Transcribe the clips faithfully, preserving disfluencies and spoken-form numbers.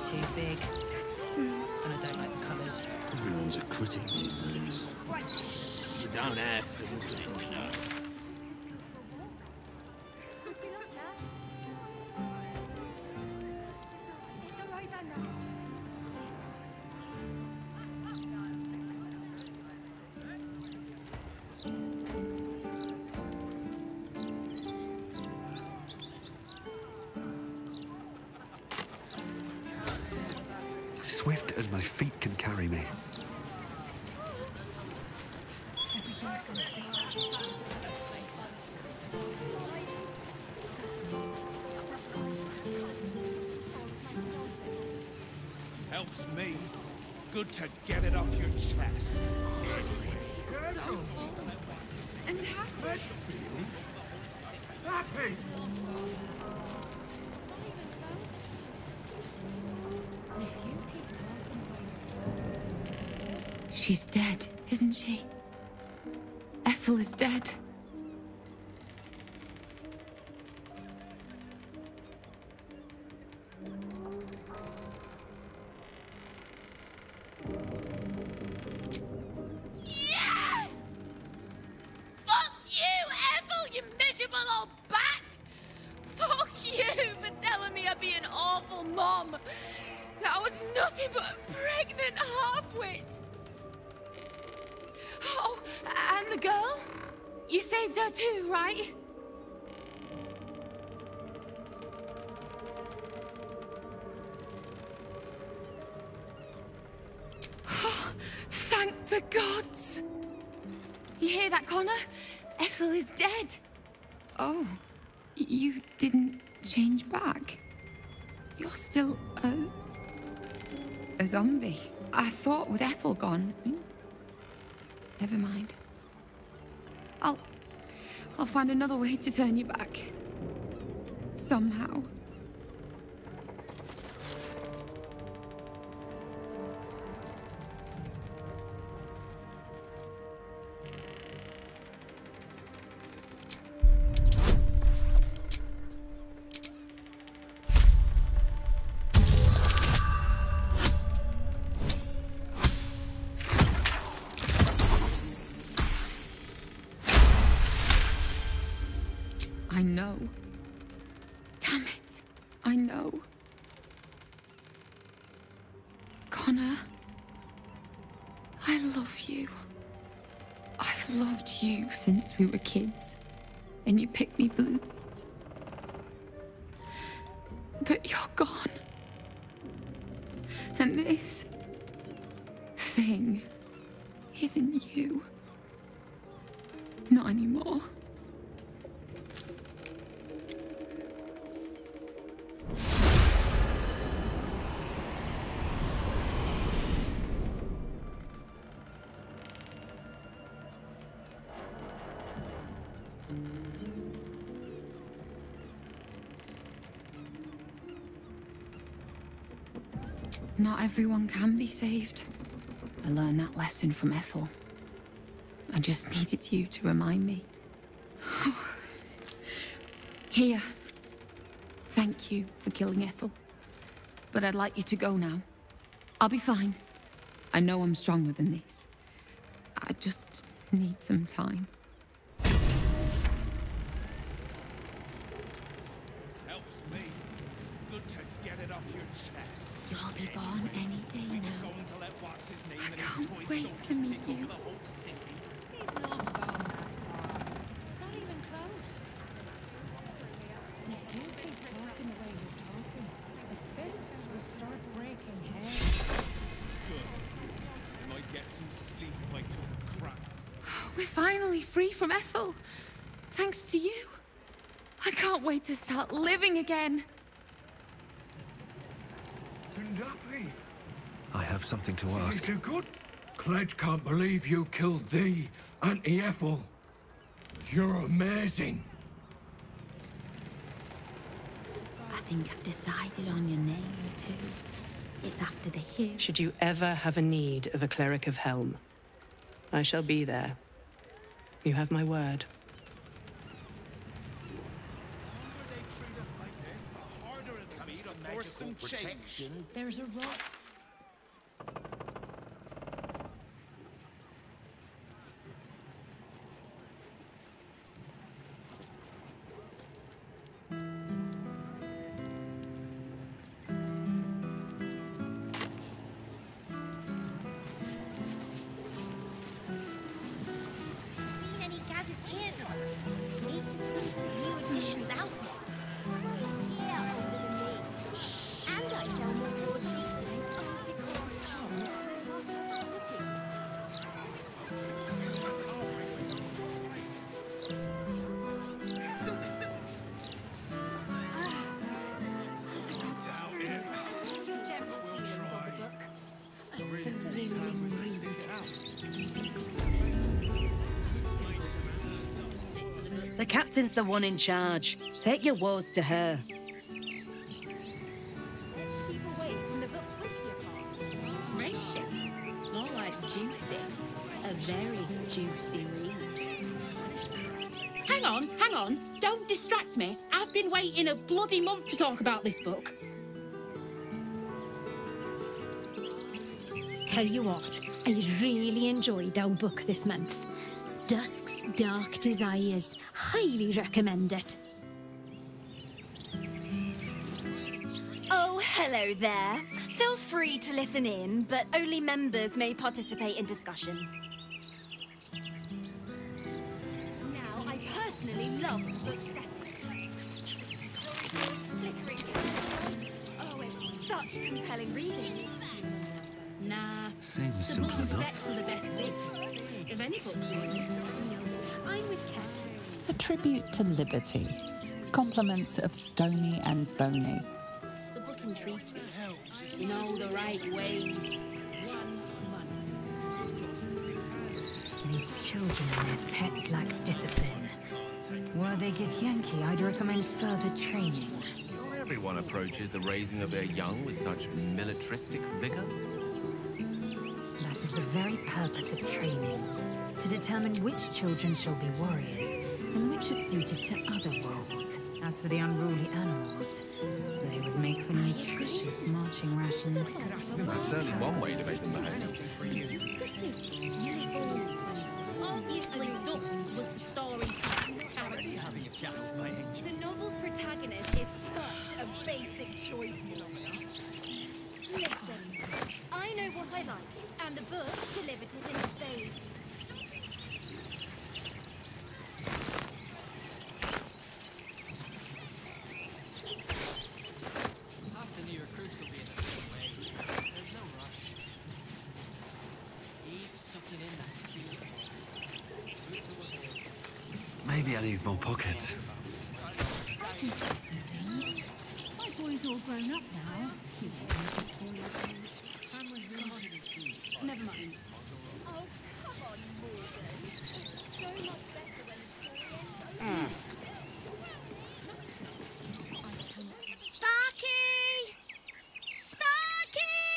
too big. And I don't like the colours. Everyone's a critic these days. You don't have to look at it, you know. Swift as my feet can carry me. Helps me. Good to get it off your chest. So full and happy. Happy! She's dead, isn't she? Ethel is dead. Yes! Fuck you, Ethel, you miserable old bat! Fuck you for telling me I'd be an awful mom. That was nothing but a pregnant half-wit. Oh, and the girl? You saved her too, right? Oh, thank the gods! You hear that, Connor? Ethel is dead. Oh, you didn't change back? You're still a... a zombie. I thought with Ethel gone... Never mind. I'll... I'll find another way to turn you back. Somehow. I know. Damn it. I know. Connor, I love you. I've loved you since we were kids, and you picked me blue. But you're gone. And this thing isn't you. Not anymore. Not everyone can be saved. I learned that lesson from Ethel. I just needed you to remind me. Here. Thank you for killing Ethel. But I'd like you to go now. I'll be fine. I know I'm stronger than this. I just need some time. Helps me. Good to get it off your chest. You'll be born any day We just now. going to let what's his name I and his can't toy wait soldiers to meet take over you. the whole city. He's not gone that far. Not even close. And if you keep talking the way you're talking, the fists will start breaking heads. Good. I might get some sleep if I took a crap. We're finally free from Ethel. Thanks to you. I can't wait to start living again. Nothing. I have something to Is ask. it too good? Cledge can't believe you killed the Auntie Ethel. You're amazing. I think I've decided on your name, too. It's after the hero. Should you ever have a need of a cleric of Helm, I shall be there. You have my word. The longer they treat us like this, the harder it'll be to for some change. There's a rock. Seen any gazetteers around? Need to see the new editions out yet. Yeah, older than me. And I sell more broadsheets and anti-costumes in the cities. What's your general feelings of the book? A thrilling The captain's the one in charge. Take your woes to her. Let's keep away from the book's racier parts. Racing? More like juicy. A very juicy read. Hang on, hang on. Don't distract me. I've been waiting a bloody month to talk about this book. Tell you what, I really enjoyed our book this month. Dusk's Dark Desires. Highly recommend it. Oh, hello there. Feel free to listen in, but only members may participate in discussion. Now, I personally love the book's setting. Flickering candles. Oh, it's such compelling reading. Nah. Seems The simple book enough. sets were the best bits. Of any book, really. I'm with Ken. A tribute to liberty. Compliments of Stony and Boney. The book intrigued me. In all the right ways. One money. These children and their pets lack discipline. Were they Githyanki, I'd recommend further training. Not everyone approaches the raising of their young with such militaristic vigor. That is the very purpose of training. To determine which children shall be warriors and which are suited to other roles. As for the unruly animals, they would make for nutritious marching rations. That's only one way to make them behave. Obviously, Dust was the story's best character. The novel's protagonist is such a basic choice phenomenon. Listen, I know what I like, and the book delivered it in spades. Half the new recruits will be in the same way. There's no rush. Keep sucking in that sea. Maybe I need more pockets. I can say some things. My boy's all grown up now. Never mind. Oh, come on, Morgan. It's so much better when the story ends. Sparky! Sparky!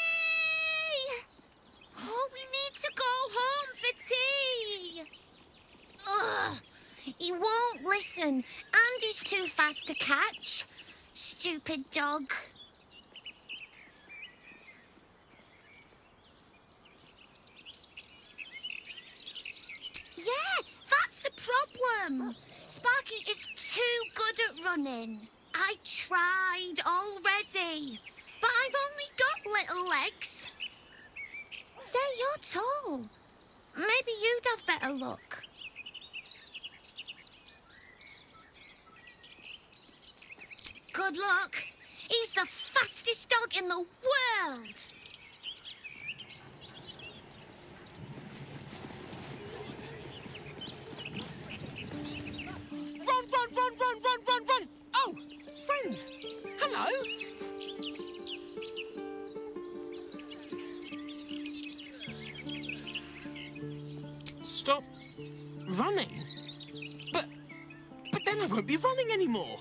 Oh, we need to go home for tea. Ugh, he won't listen, and he's too fast to catch. Stupid dog. Yeah, that's the problem. Sparky is too good at running. I tried already, but I've only got little legs. Say, you're tall. Maybe you'd have better luck. Good luck. He's the fastest dog in the world. Run, run, run, run, run, run, run! Oh, friend! Hello! Stop running? But, but then I won't be running anymore.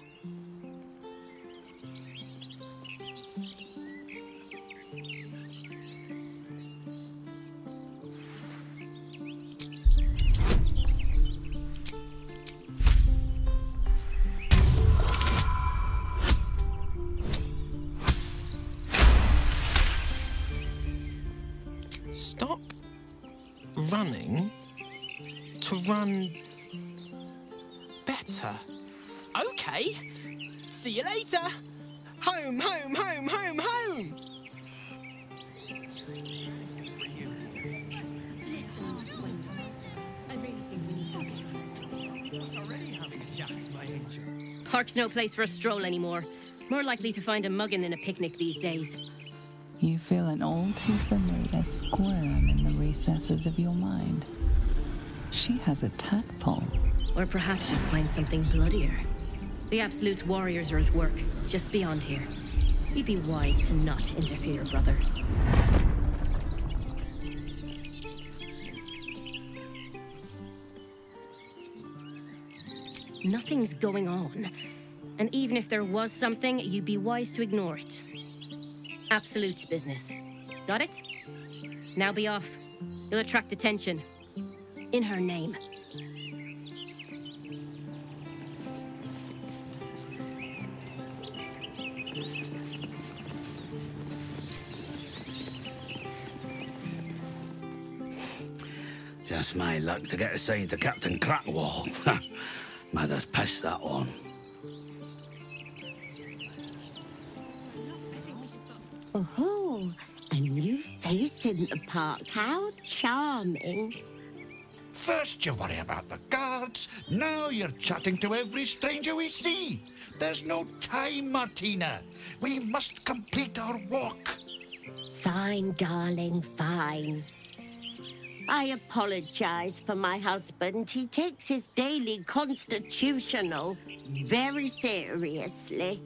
running to run better. Okay. See you later. Home, home, home, home, home. Park's no place for a stroll anymore. More likely to find a muggin than a picnic these days. You feel an all too familiar squirm in the recesses of your mind. She has a tadpole. Or perhaps you'll find something bloodier. The Absolute's warriors are at work, just beyond here. You'd be wise to not interfere, brother. Nothing's going on. And even if there was something, you'd be wise to ignore it. Absolute's business. Got it? Now be off. You'll attract attention. In her name. Just my luck to get assigned to Captain Crackwall. Mother's pissed, that one. Oh, a new face in the park. How charming. First you worry about the guards, now you're chatting to every stranger we see. There's no time, Martina. We must complete our walk. Fine, darling, fine. I apologize for my husband. He takes his daily constitutional very seriously.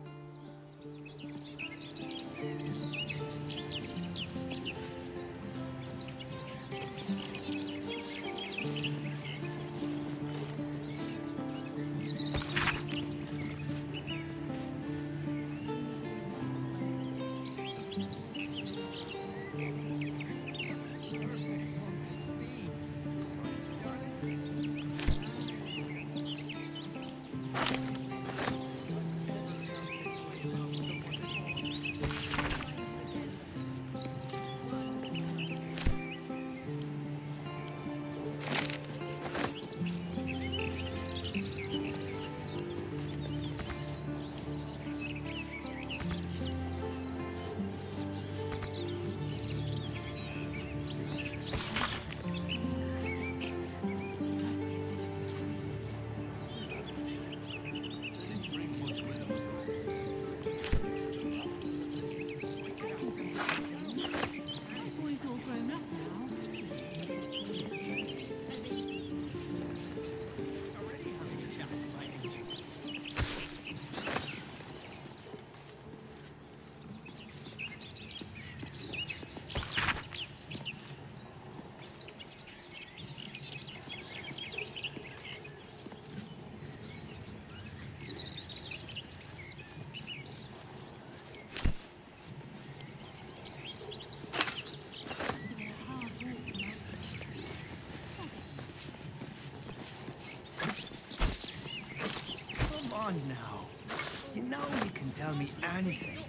Now, you know you can tell me anything.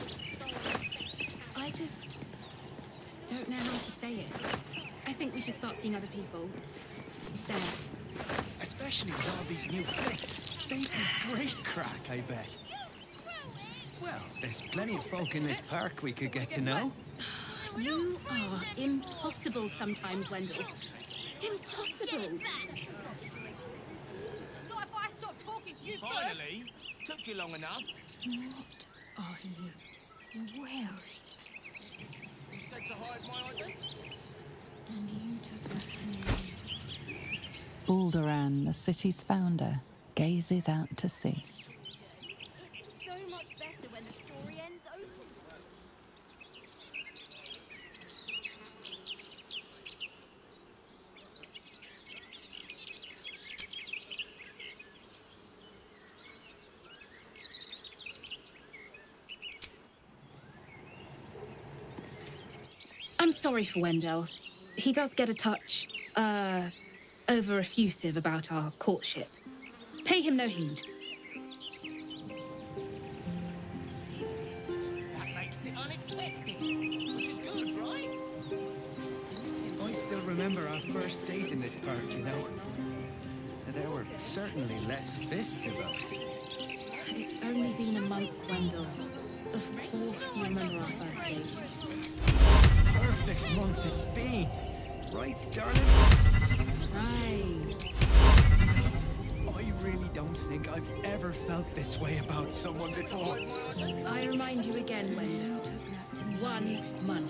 I just don't know how to say it. I think we should start seeing other people. There. Especially with all these new flicks. They'd be great crack, I bet. Well, there's plenty of folk in this park we could get to know. You are impossible sometimes, Wendell. Impossible. Finally, took you long enough. What are you wearing? You said to hide my identity. And you took that name. Alderan, the city's founder, gazes out to sea. It's so much better when the story ends open. I'm sorry for Wendell. He does get a touch, uh, over effusive about our courtship. Pay him no heed. That makes it unexpected, which is good, right? I still remember our first date in this park, you know. There were certainly less fists about. It's only been a month, Wendell. Of course you remember our first date. Perfect month it's been. Right, darling? Right. I really don't think I've ever felt this way about someone before. I remind you again, Wendell. One month.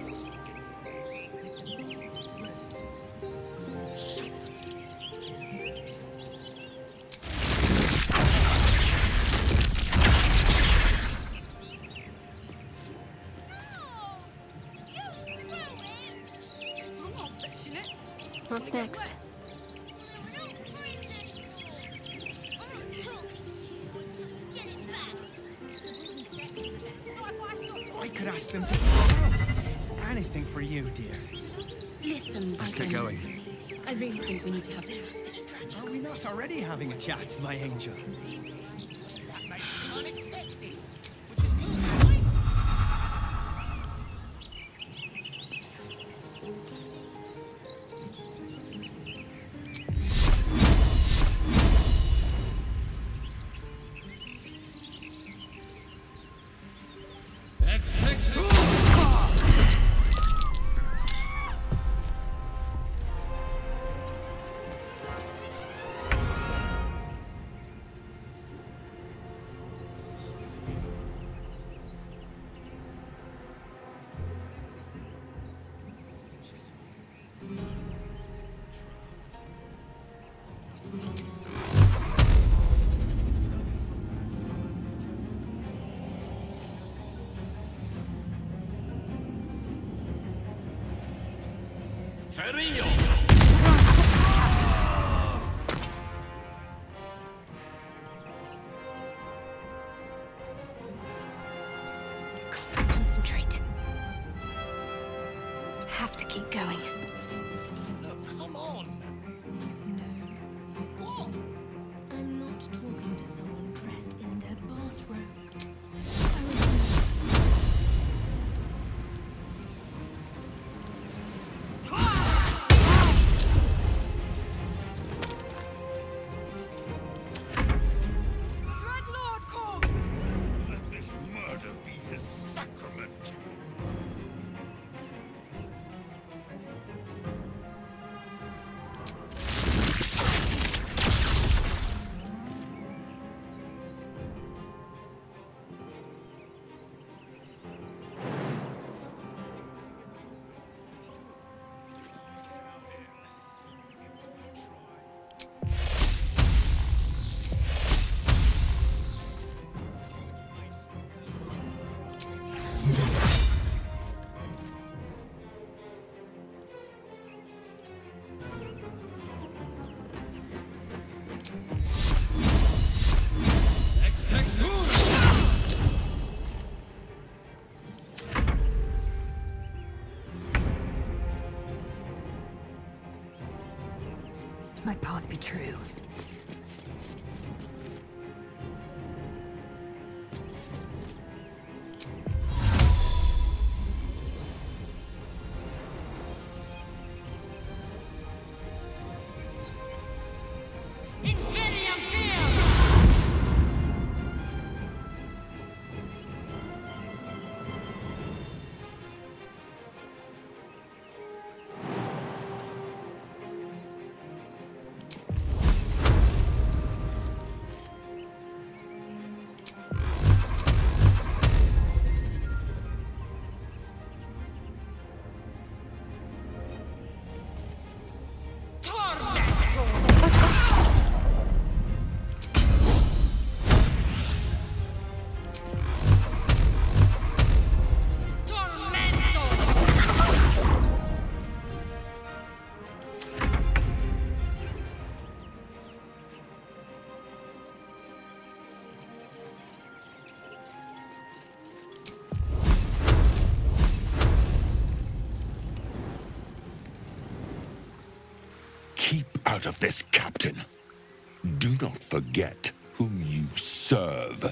What's next? I could ask them to do anything for you, dear. Listen, Let's again. get going. I really think we need to have a chat. Are we not already having a chat, my angel? That makes it unexpected, which is good. Ferio! Concentrate. Have to keep going. No, come on! No. What? I'm not talking to someone dressed in their bathrobe. Let this murder be his sacrament! My path be true. Keep out of this, Captain. Do not forget whom you serve.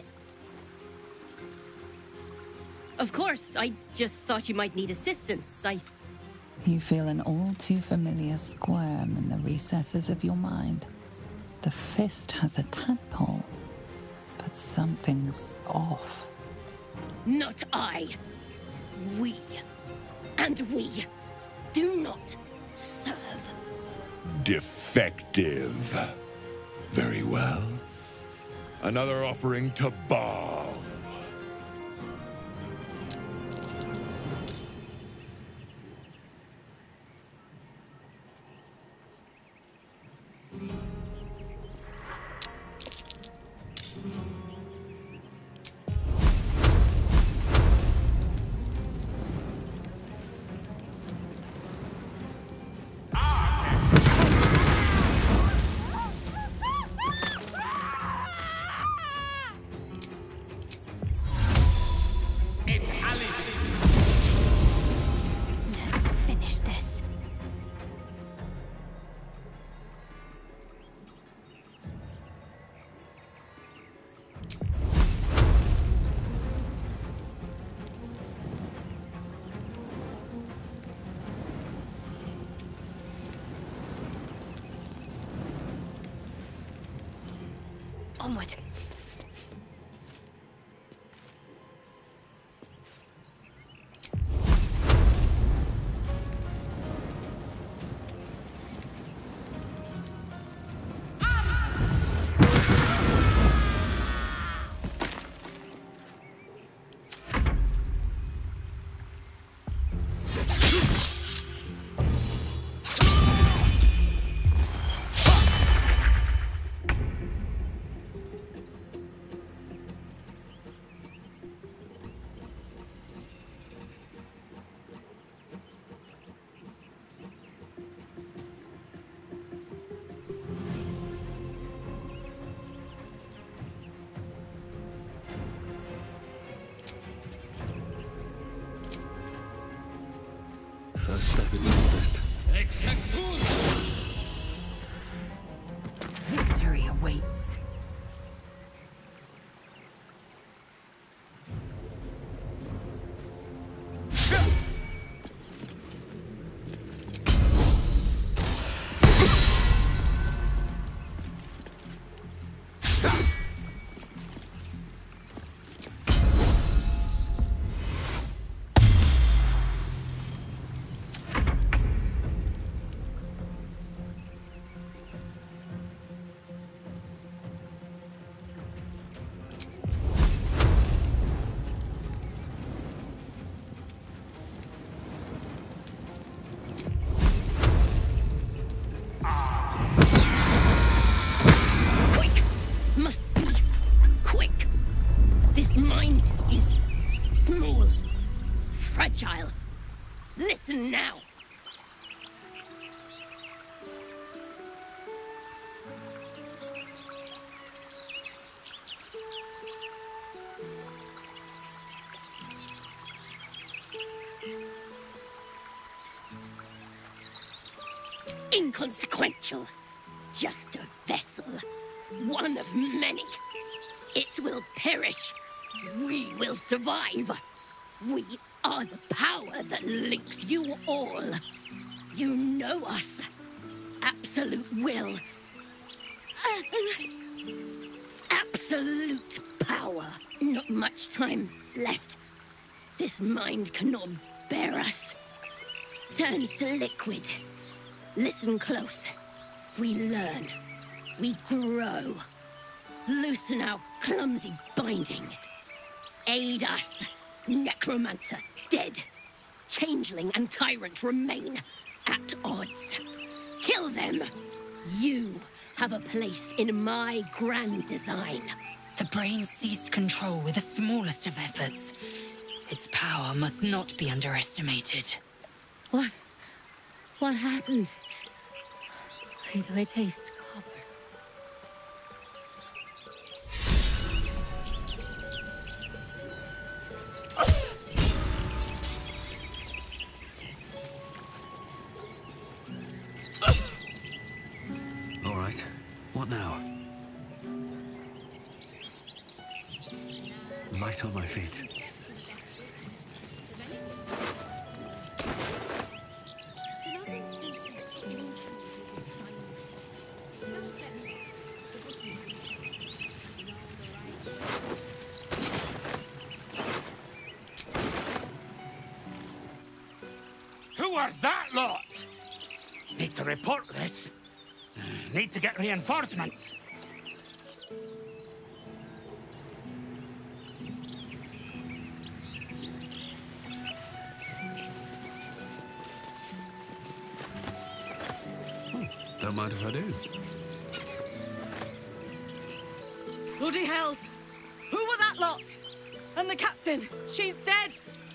Of course, I just thought you might need assistance. I... You feel an all too familiar squirm in the recesses of your mind. The fist has a tadpole, but something's off. Not I. We. And we do not serve. Defective. Very well. Another offering to Baal. Let's finish this. Onward. First step is the hardest. Victory awaits. Must be quick. This mind is small, fragile. Listen now. Inconsequential. Just a vessel. One of many. It will perish. We will survive. We are the power that links you all. You know us. Absolute will. Absolute power. Not much time left. This mind cannot bear us. Turns to liquid. Listen close. We learn. We grow. Loosen our clumsy bindings. Aid us. Necromancer dead. Changeling and tyrant remain at odds. Kill them. You have a place in my grand design. The brain seized control with the smallest of efforts. Its power must not be underestimated. What? What happened? Why do I taste copper? All right. What now? Light on my feet. are that lot? Need to report this. Need to get reinforcements. Don't mind if I do. Bloody hells! Who were that lot? And the captain? She's dead!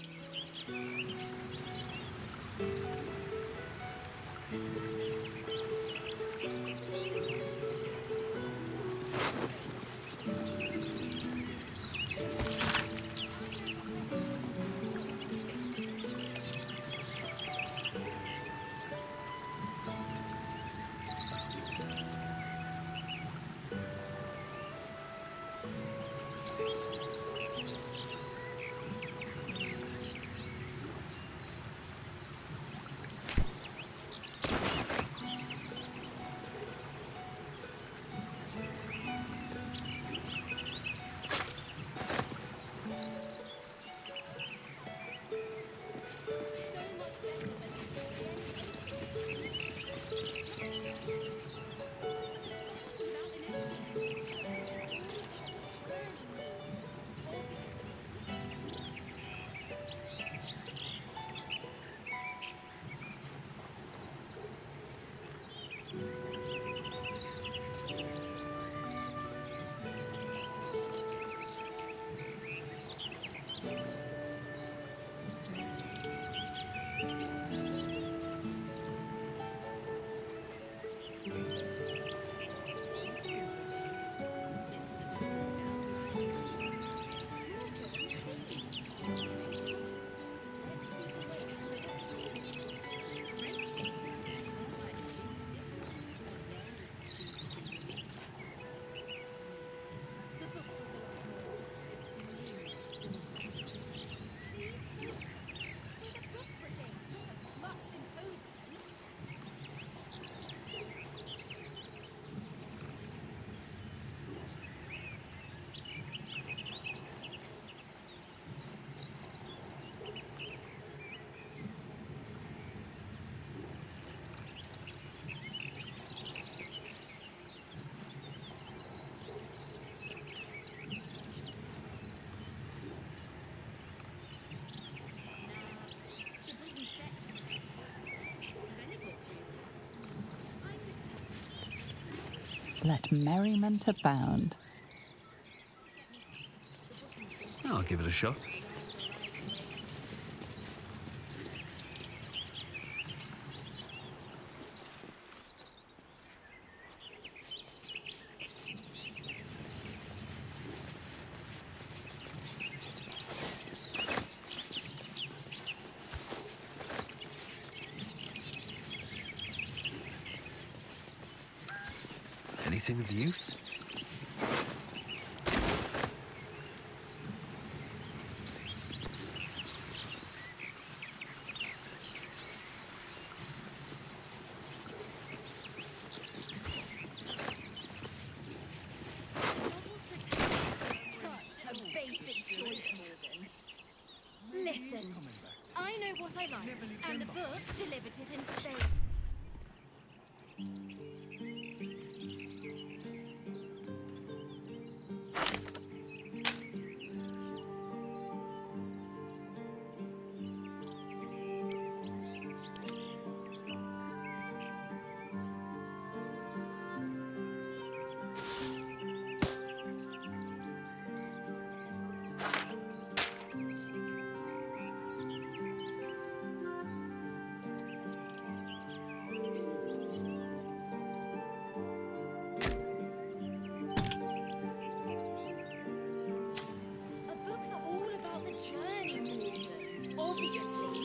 Let merriment abound. I'll give it a shot. Anything of use? Such a basic choice, Morgan. Listen, I know what I like, and the book delivered it in spades. Journey, Morgan. Obviously.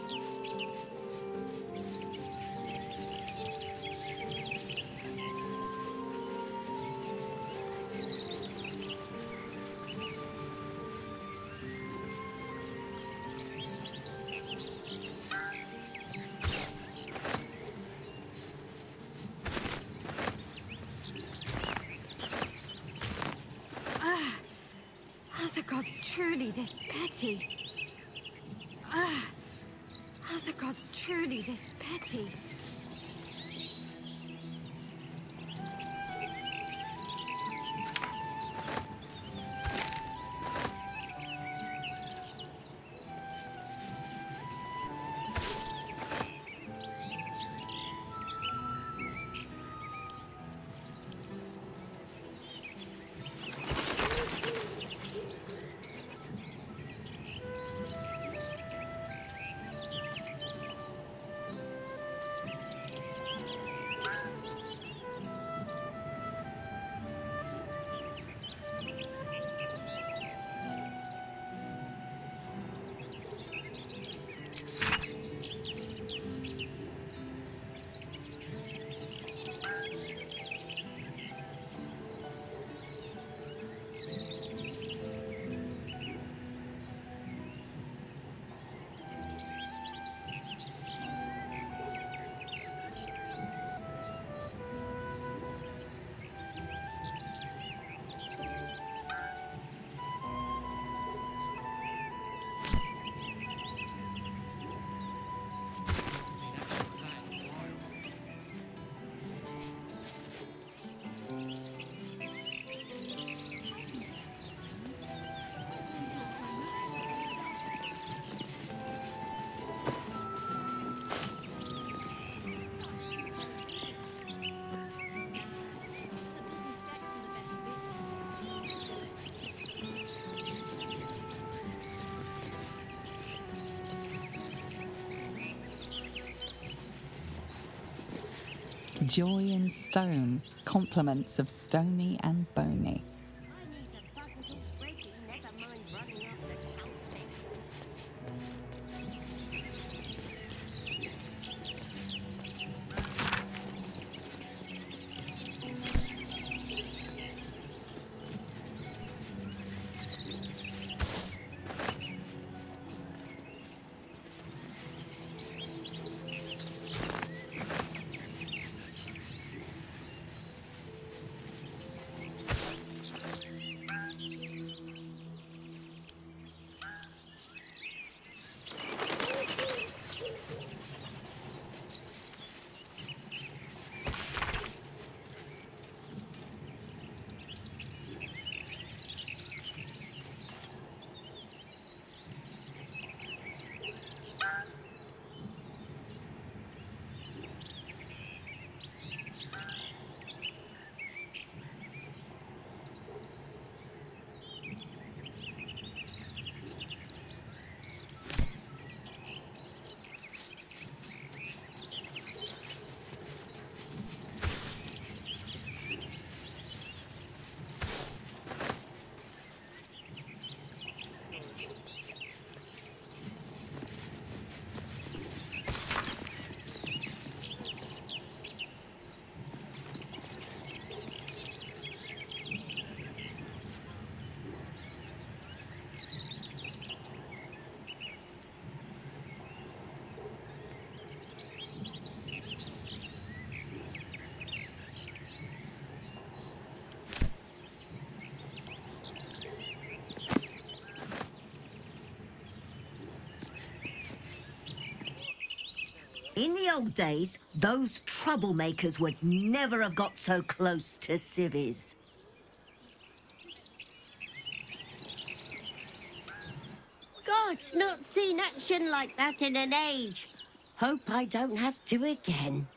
Ah, are the gods truly this petty? Ah, are the gods truly this petty? Joy in stone, compliments of Stony and Bony. In the old days, those troublemakers would never have got so close to civvies. God's not seen action like that in an age. Hope I don't have to again.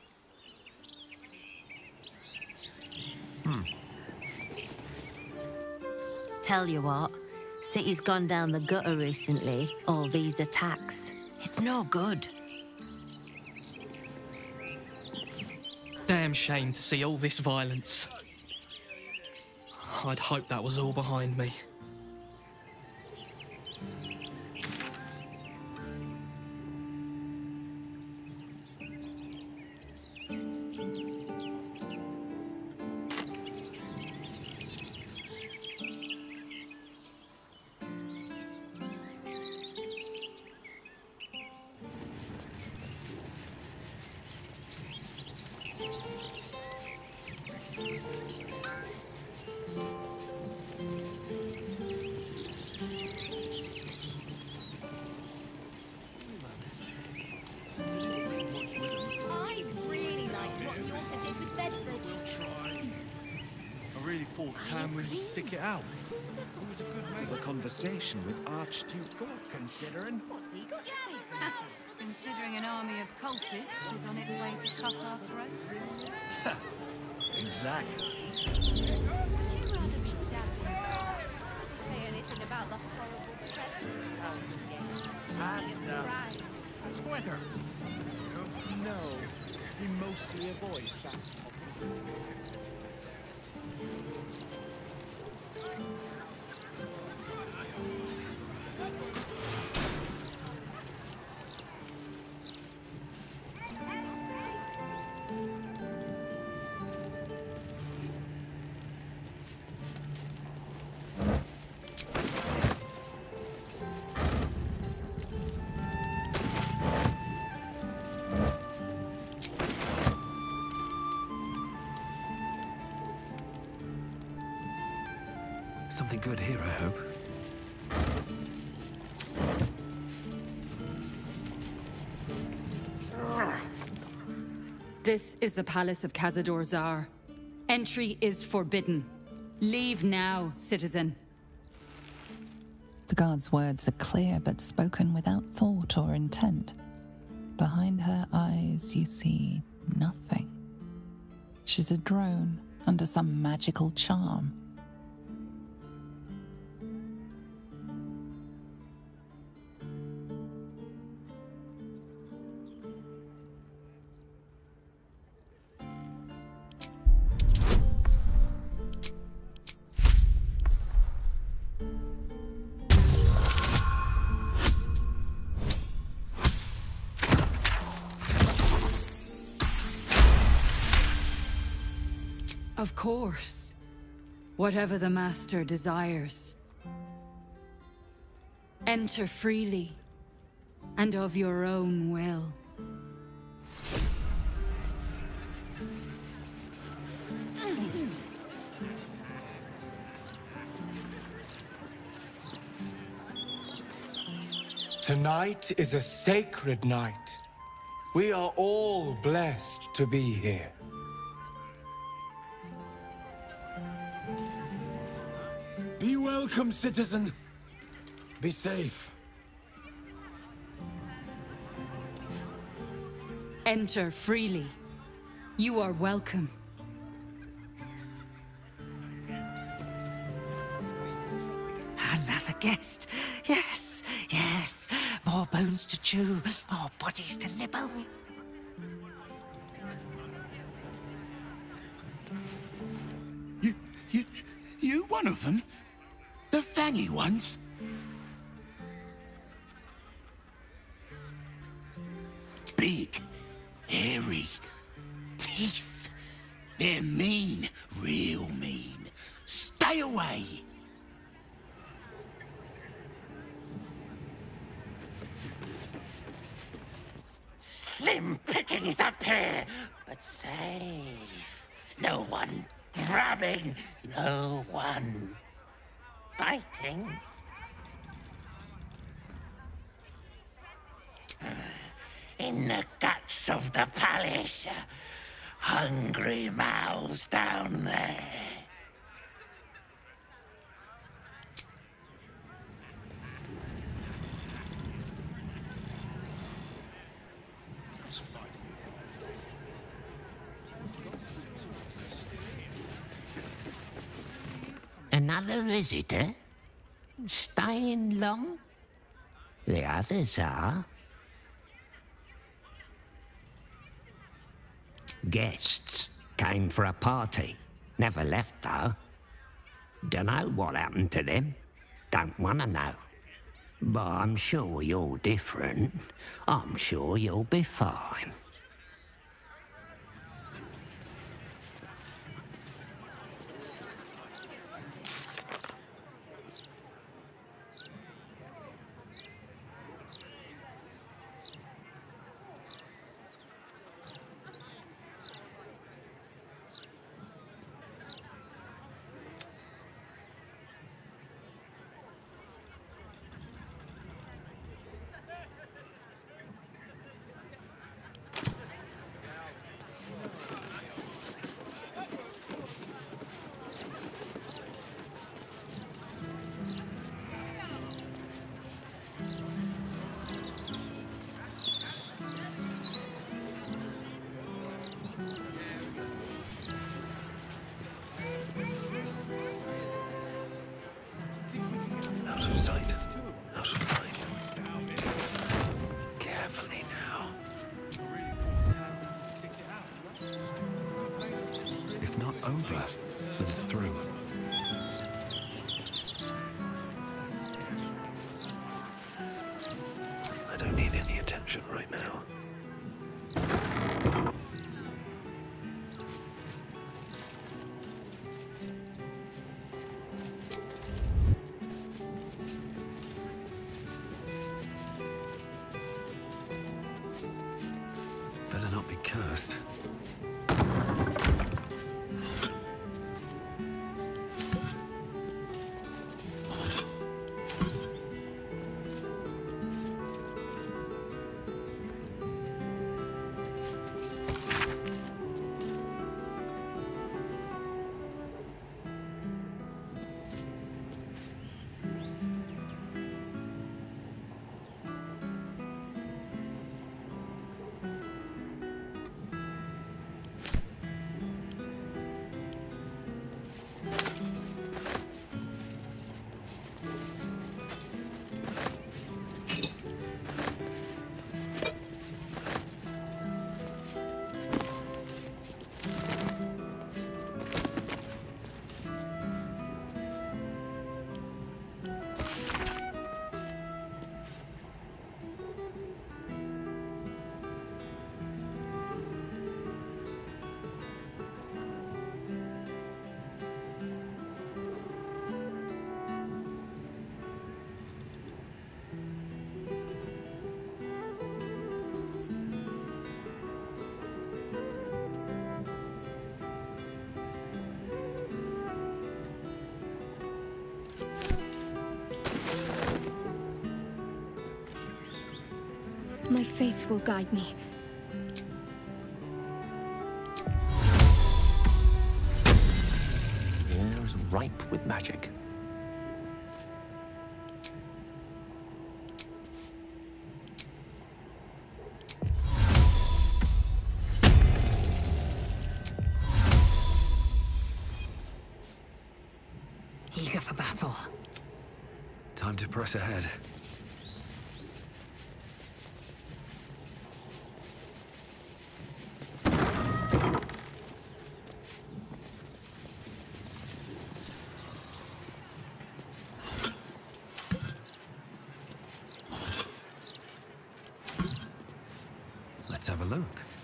Hmm. Tell you what, city's gone down the gutter recently, all these attacks. It's no good. Damn shame to see all this violence. I'd hoped that was all behind me. thought Tamlin would stick it out. It was a good mate. Have a conversation with Archduke Gord, considering. What's he got to say? Considering an army of cultists is on its way to cut our throats. Exactly. Would you rather be stabbed in the back? Does he say anything about the horrible present Baldur's Gate? City of Pride. It's weather. No, he mostly avoids that topic. Something good here, I hope. This is the Palace of Cazador Zar. Entry is forbidden. Leave now, citizen. The guard's words are clear, but spoken without thought or intent. Behind her eyes, you see nothing. She's a drone under some magical charm. Of course. Whatever the Master desires. Enter freely, and of your own will. Tonight is a sacred night. We are all blessed to be here. Be welcome, citizen. Be safe. Enter freely. You are welcome. Another guest. Yes, yes. More bones to chew, more bodies to nibble. You, you, you one of them? The fangy ones? Big, hairy, teeth. They're mean, real mean. Stay away! Slim pickings up here, but safe. No one grabbing, no one biting. In the guts of the palace, hungry mouths down there. Another visitor? Staying long? The others are. Guests came for a party. Never left, though. Dunno what happened to them. Don't want to know. But I'm sure you're different. I'm sure you'll be fine. don't need any attention right now. Better not be cursed. My faith will guide me. The air is ripe with magic. Eager for battle. Time to press ahead. Let's have a look.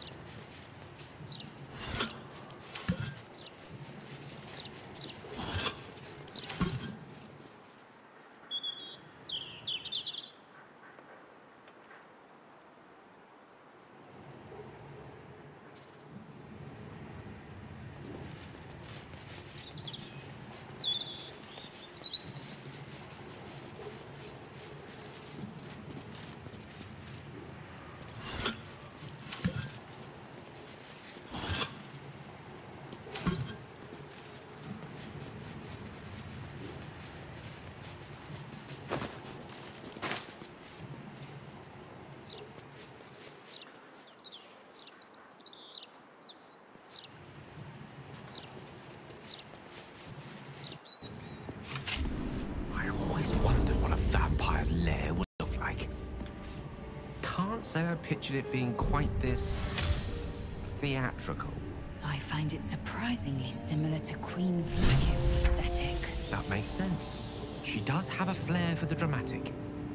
Wondered what a vampire's lair would look like. Can't say I pictured it being quite this theatrical. I find it surprisingly similar to Queen Vlaakith's aesthetic. That makes sense. She does have a flair for the dramatic.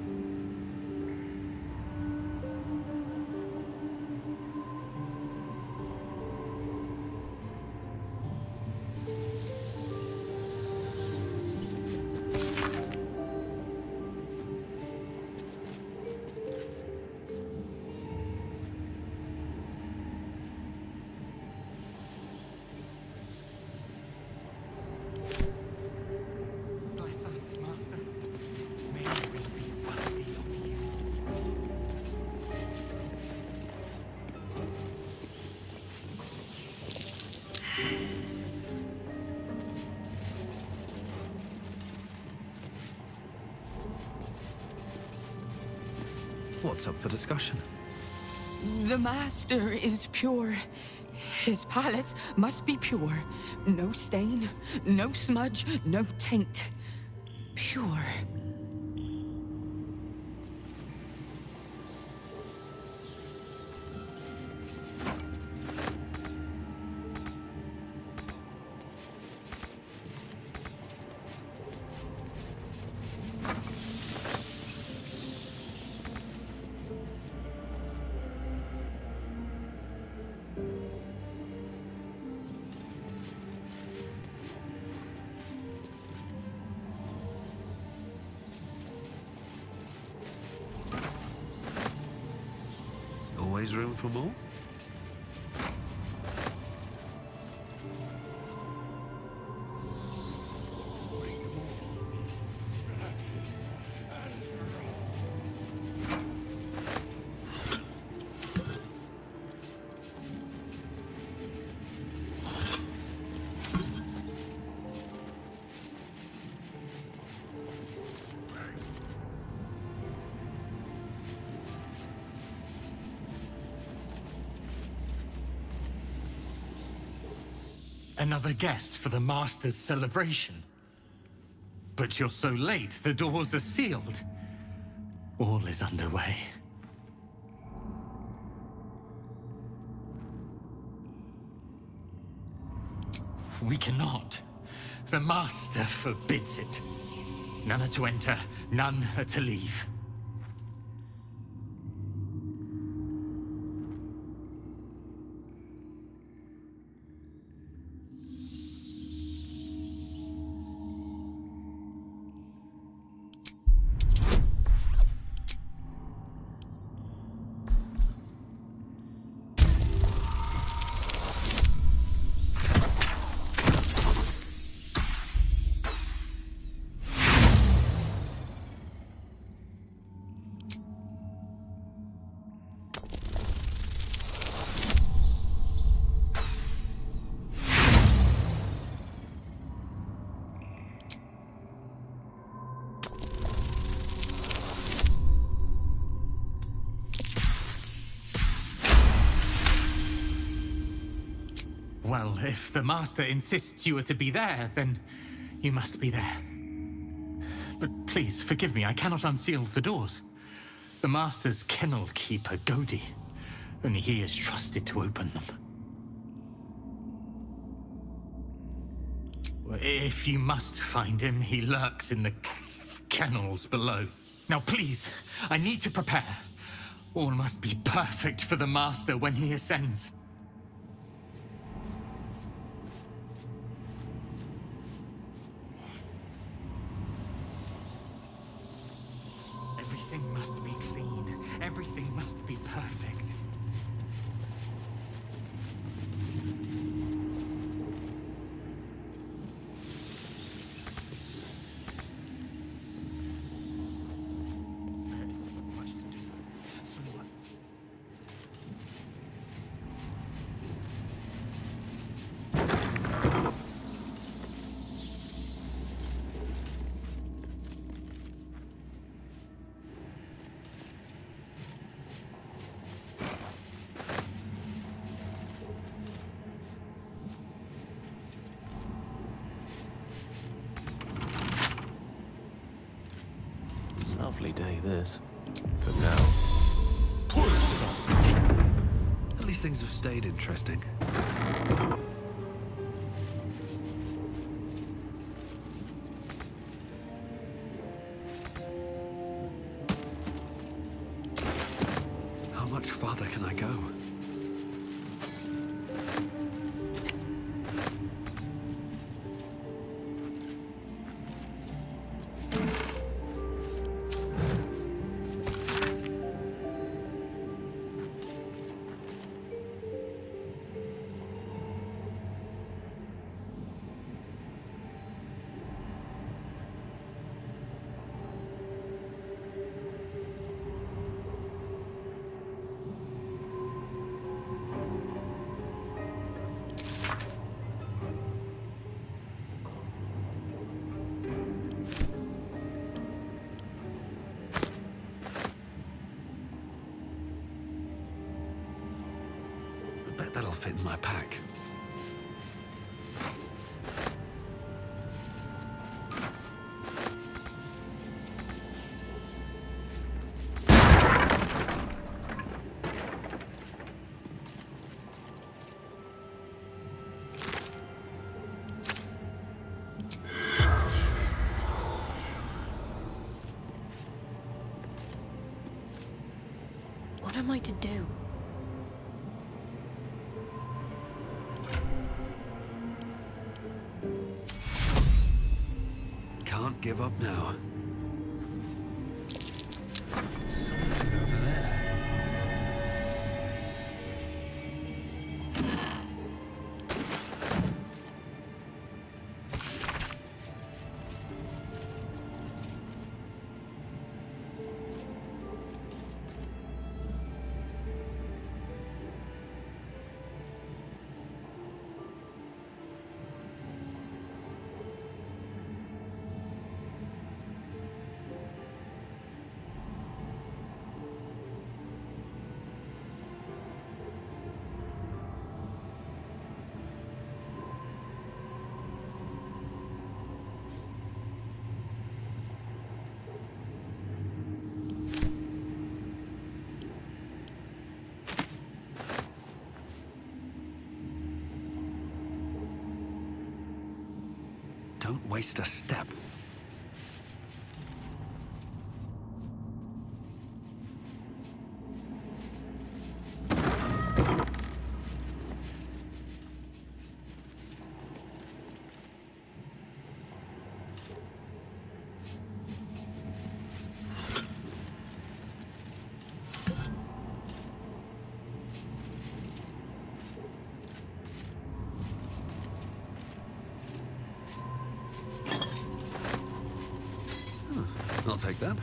What's up for discussion? The Master is pure. His palace must be pure. No stain, no smudge, no taint. Pure. always room for more. Another guest for the Master's celebration. But you're so late, the doors are sealed. All is underway. We cannot. The Master forbids it. None are to enter, none are to leave. Well, if the Master insists you are to be there, then you must be there. But please, forgive me, I cannot unseal the doors. The Master's kennel keeper, Godi. Only he is trusted to open them. If you must find him, he lurks in the kennels below. Now please, I need to prepare. All must be perfect for the Master when he ascends. Everything must be clean. Everything must be perfect. Lovely day, this. For now. At least things have stayed interesting. How much farther can I go? I bet that'll fit in my pack. What am I to do? Can't give up now. Something over there. Don't waste a step. I'll take that.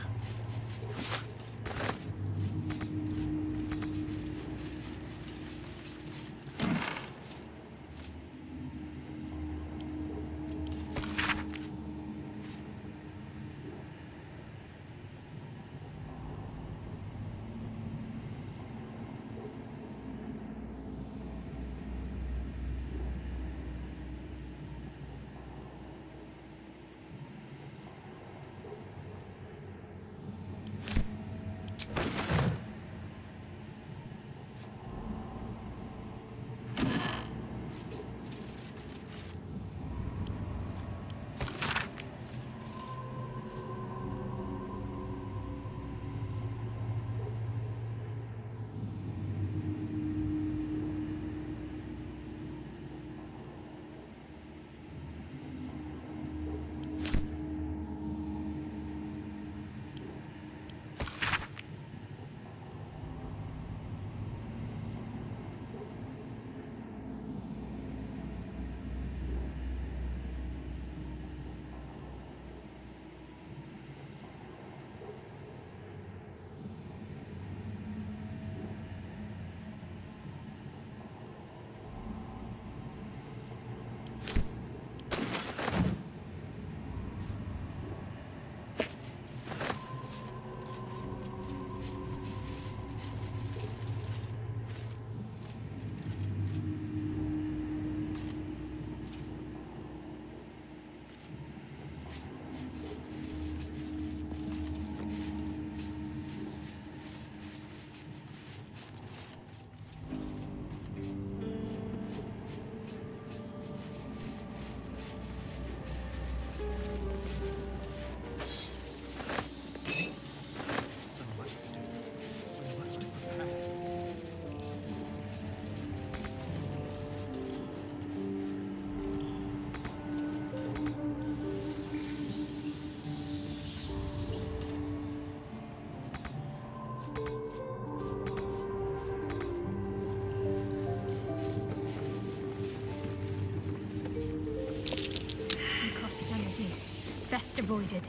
Best avoided.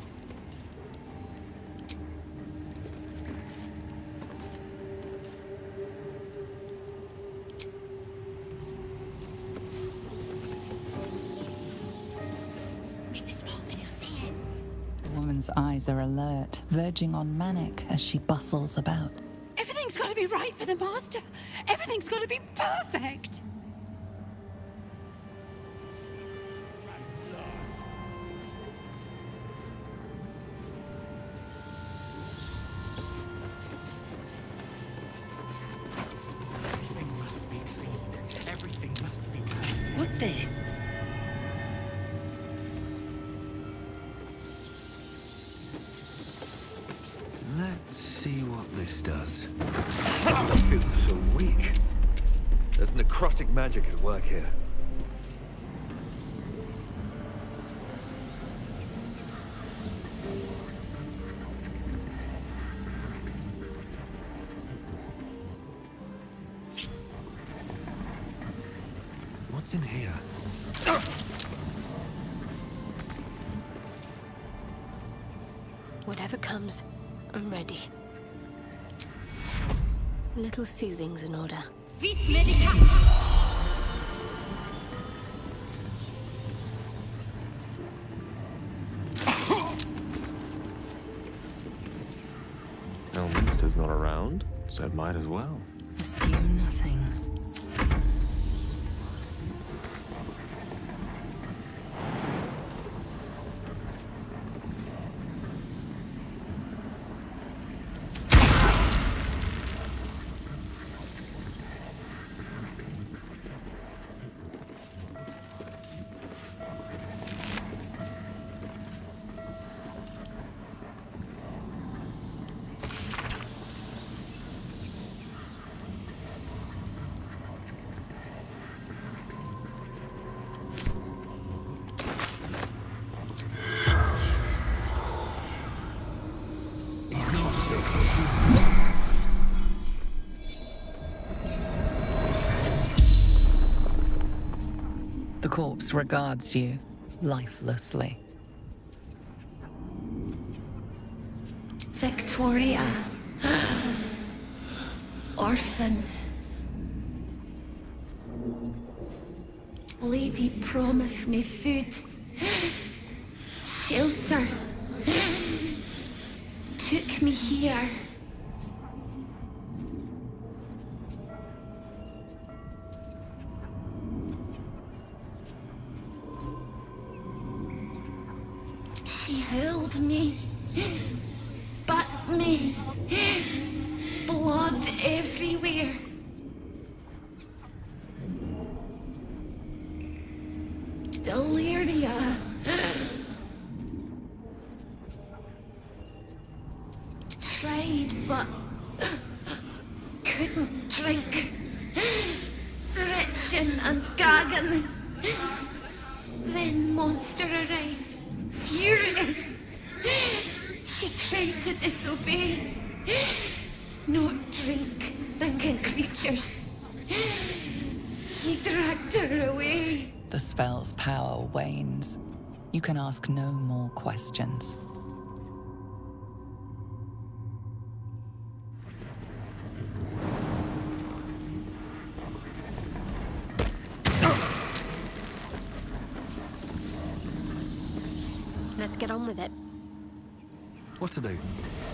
Missus Morton, you'll see it. The woman's eyes are alert, verging on manic as she bustles about. Everything's got to be right for the Master. Everything's got to be perfect. What's this? Let's see what this does. I feel so weak. There's necrotic magic at work here. What's in here? Whatever comes, I'm ready. Little soothing's in order. Vis medica! Elminster's not around, so it might as well. Assume nothing. corpse regards you lifelessly. Victoria. Orphan. Lady promised me food, shelter, took me here. She held me, but me, blood everywhere. Deliria. Tried, but couldn't drink. Retching and gagging. Then Monster arrived, furious. She tried to disobey. Not drink, thinking creatures. He dragged her away. The spell's power wanes. You can ask no more questions. Let's get on with it. What to do?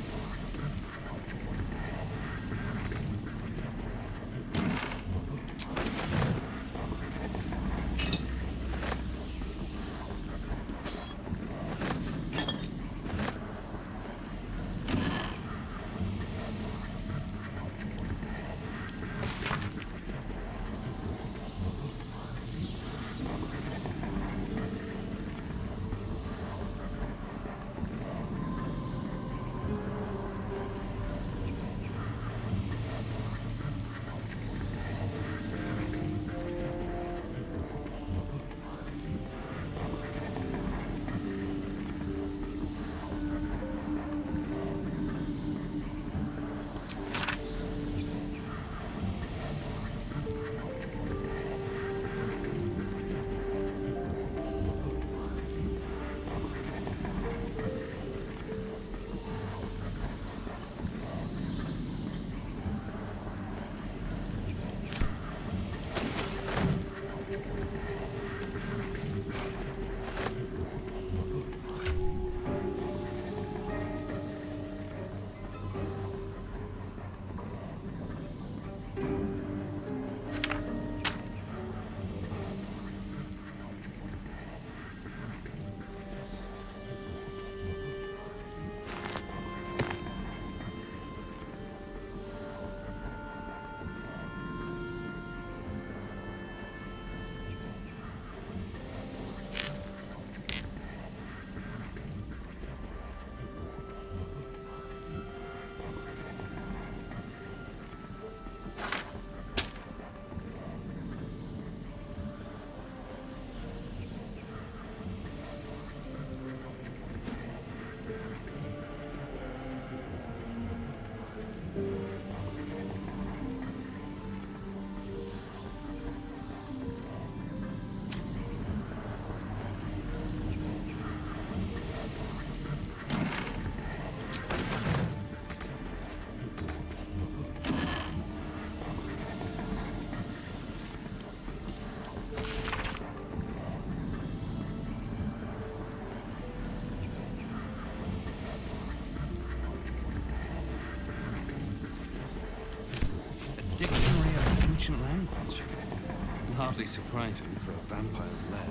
Language. Hardly surprising for a vampire's lair.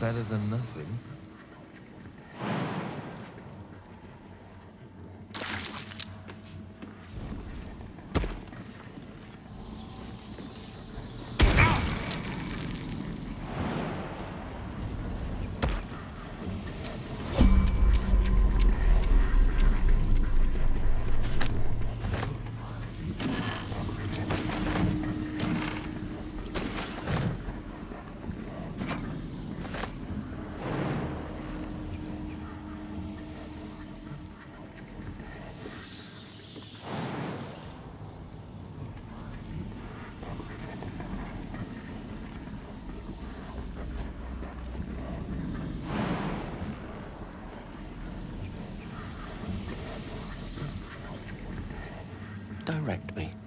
better than nothing. Direct me.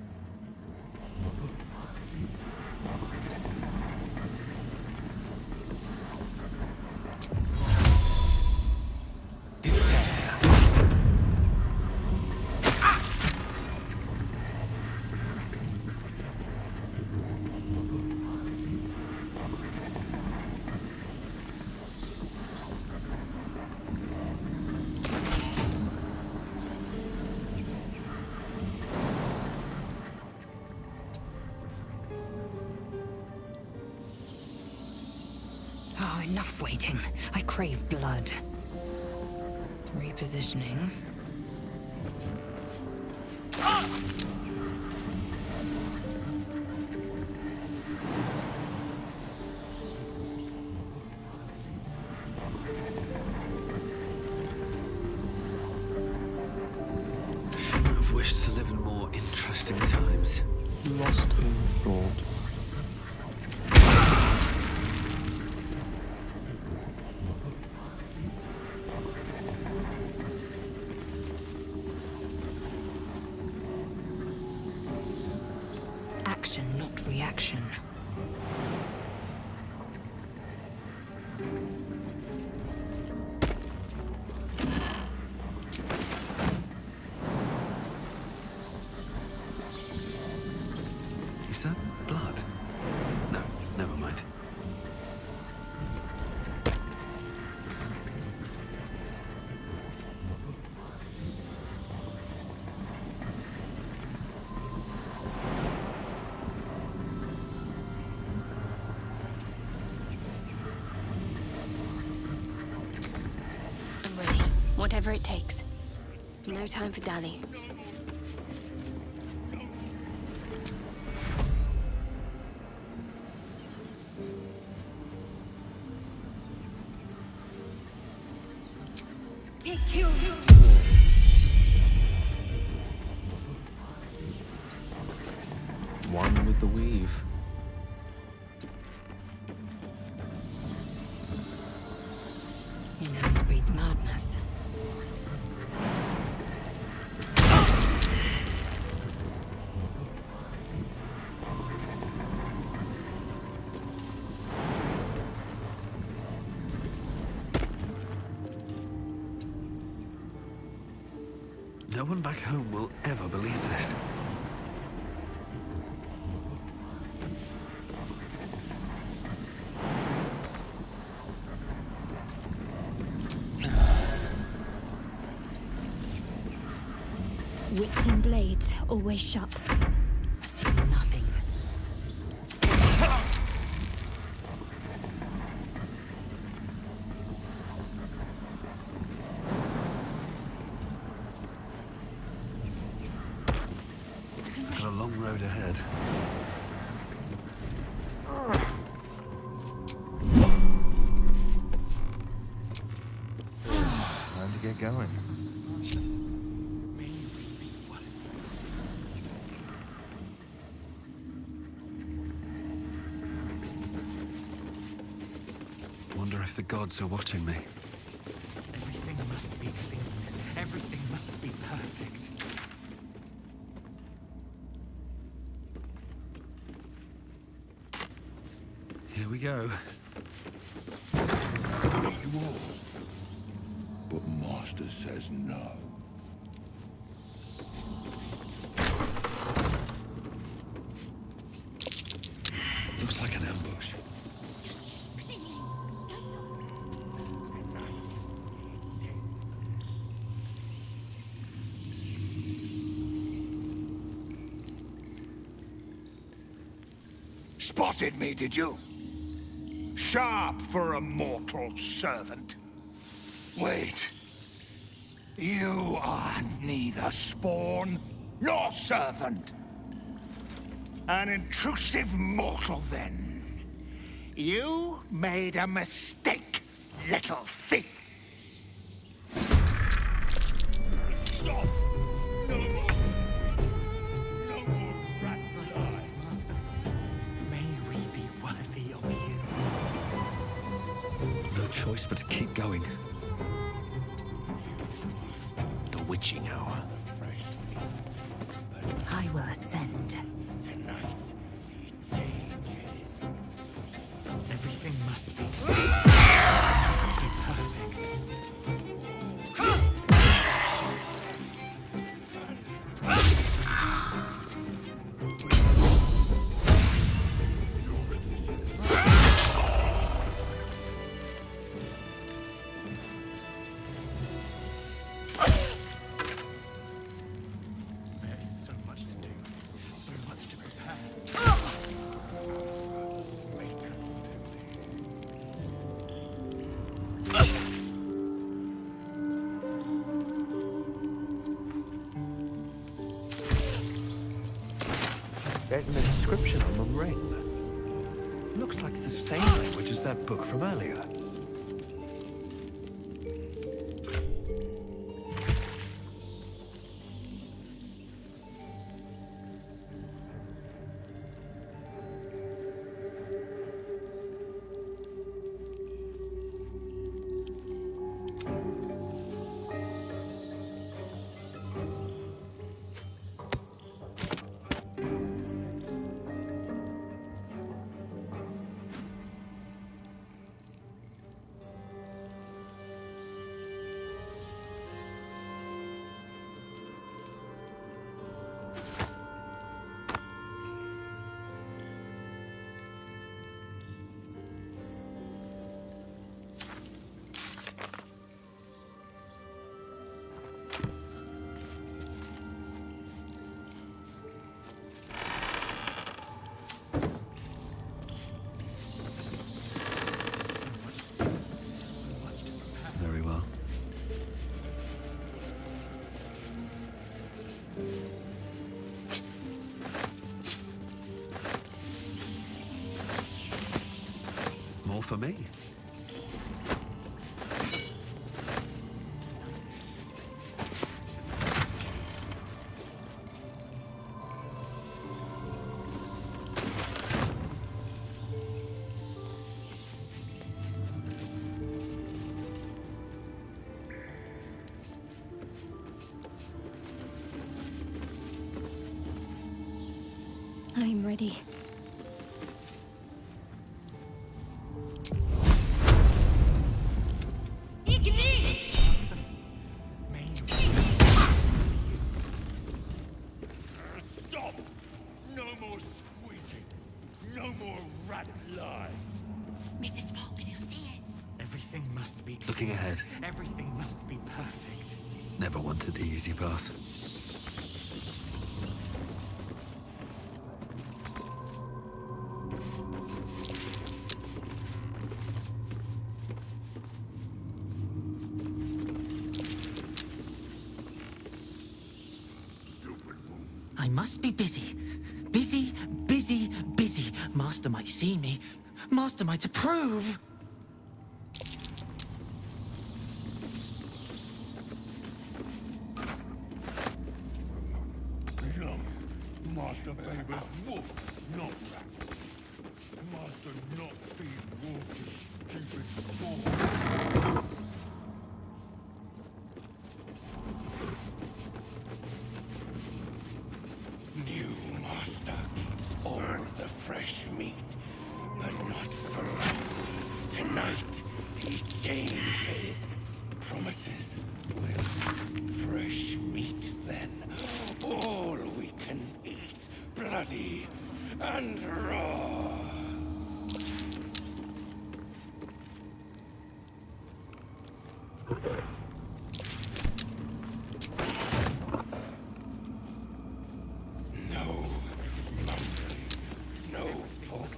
Oh, enough waiting. I crave blood. Repositioning. I've wished to live in more interesting times. Lost in thought. Action, not reaction. Is that blood? No, never mind. I'm ready. Whatever it takes. No time for dallying. Take you. One with the weave. Ignorance breeds madness. No one back home will ever believe this. Wits and blades, always sharp. Assume nothing. Got a long road ahead. Time to get going. Wonder if the gods are watching me. Everything must be clean. Everything must be perfect. Here we go. You all. But Master says no. Looks like an ambush. Spotted me, did you? Sharp for a mortal servant. Wait. You are neither spawn nor servant. An intrusive mortal, then. You made a mistake, little thief. Stop! No more. No more rat blood. Master. May we be worthy of you. No choice but to keep going. The witching hour. I will ascend. Tonight, it changes. Everything must be, must be perfect. There's an inscription on the ring. Looks like the same language as that book from earlier. Very well. More for me. I'm ready. Stop! No more squeaking. No more rat lies. Missus Bolton, you'll see it. Everything must be... Looking ahead. Everything must be perfect. Never wanted the easy path. I must be busy. Busy, busy, busy. Master might see me. Master might approve. Young Master favors wolf, not rat. Master not feed wolf to stupid spawn. New master keeps all the fresh meat, but not for long. Tonight, he changes. Promises with fresh meat, then. All we can eat, bloody and raw. No mumbling, no talking.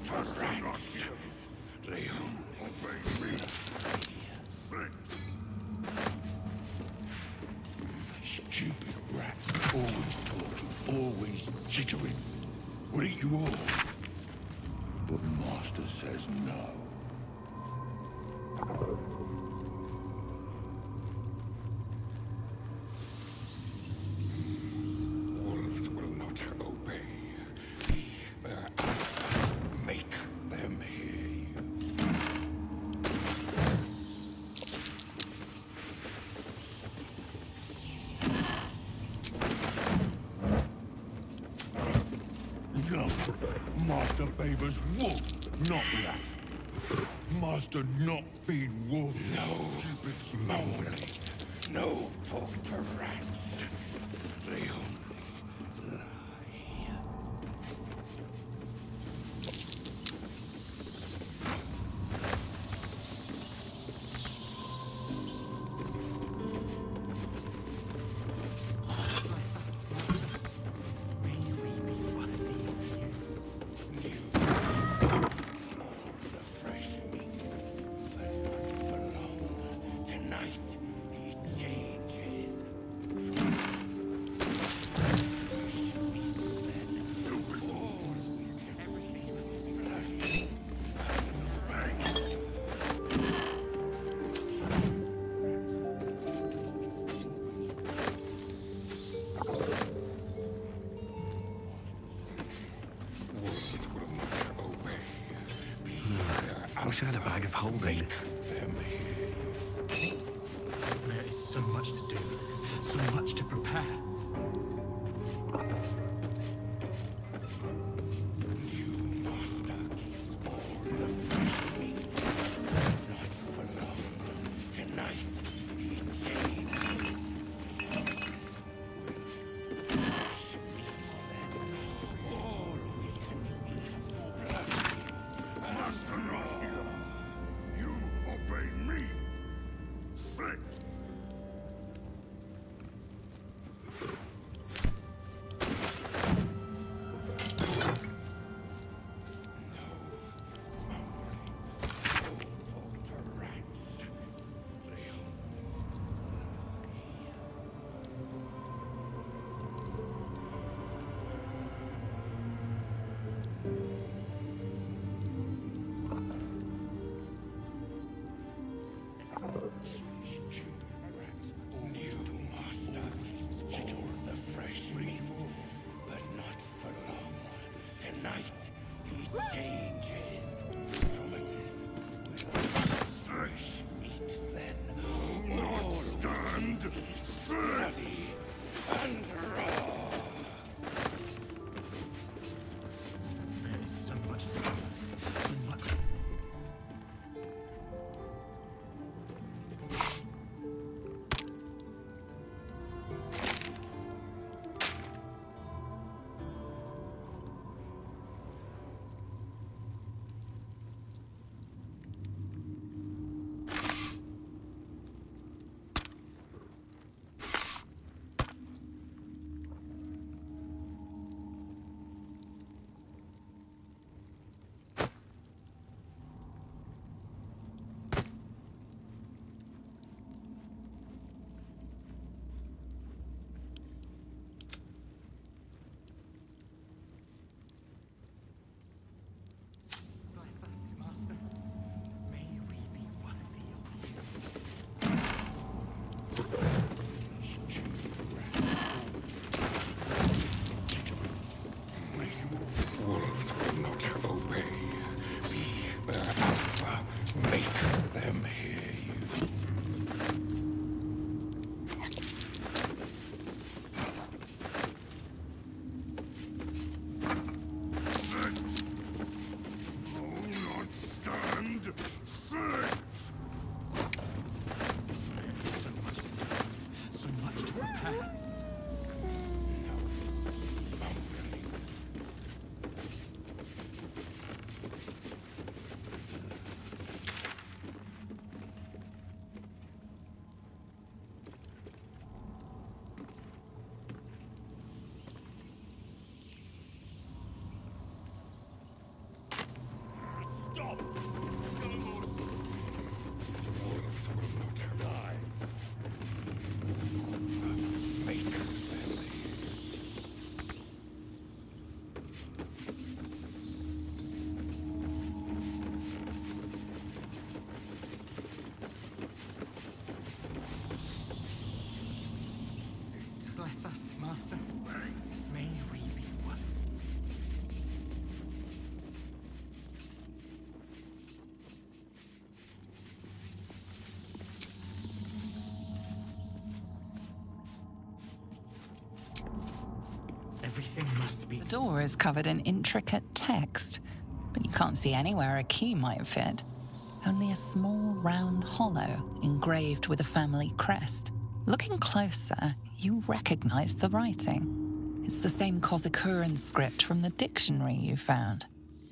Stupid rats. Always talking, always chittering. We'll eat you all. But Master says no. Wolves will not obey. Their alpha. Make them hear you. No. Master favors wolf, not rat. Master not feed wolves. No. Mumbling. No talk to rats. They only lie. Tonight, he changes. I wish I had a bag of holding. There is so much to do, so much to prepare. Make Bless us, Master. May we be one. Everything must be... The door is covered in intricate text, but you can't see anywhere a key might fit. Only a small round hollow engraved with a family crest. Looking closer, you recognize the writing. It's the same Kozakuran script from the dictionary you found.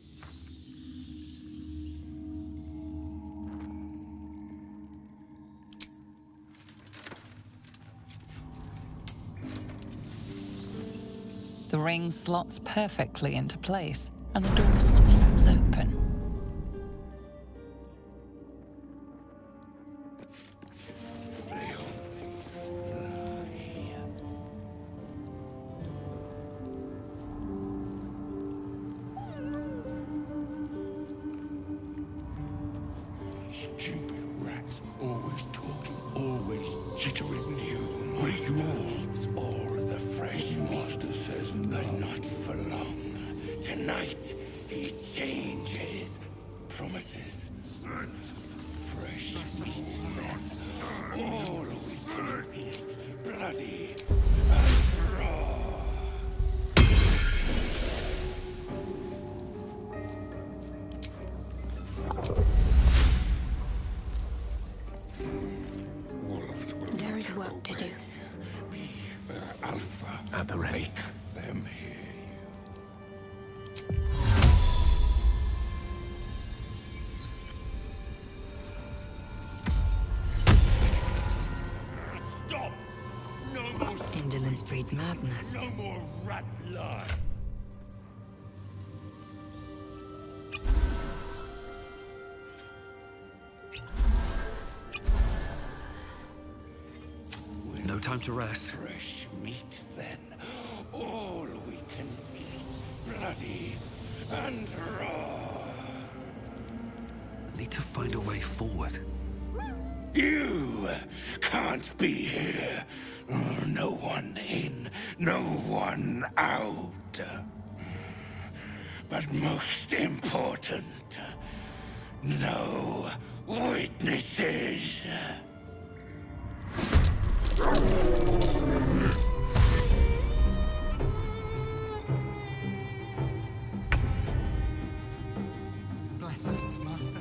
The ring slots perfectly into place, and the door swings open. Stupid rats, always talking, always jittering you. What are you all? All the fresh master says no. But not for long. Tonight, he changes. Promises. Fresh meat then. All we can feast. Bloody and raw. There is work to do. Be their alpha. At the ready. Make them hear you. Stop! No more. Indolence breeds madness. No more rat lie. No time to rest. Fresh meat, then. All we can eat. Bloody and raw. Need to find a way forward. You can't be here. No one in, no one out. But most important, no witnesses. Bless us, Master.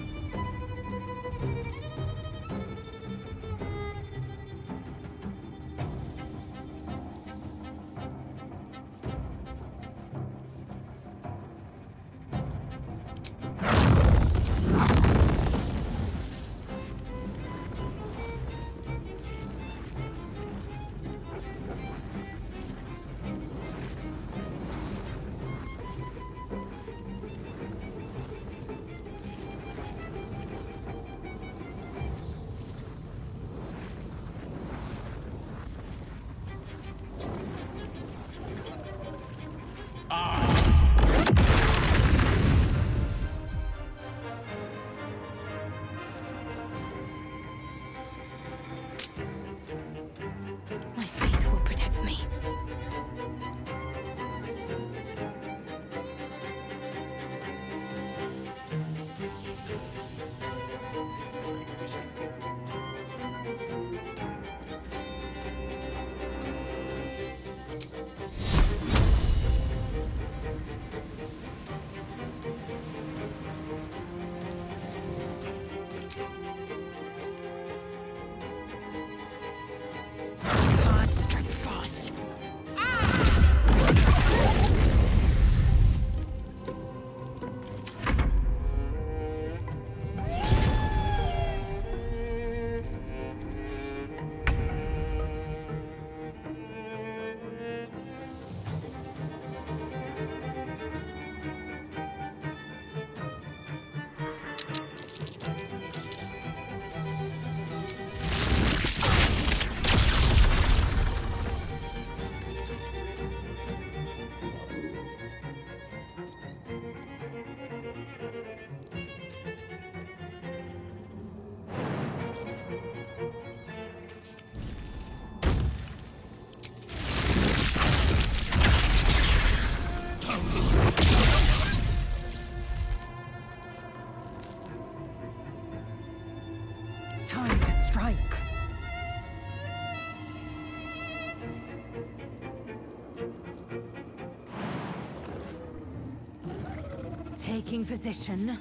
Taking position.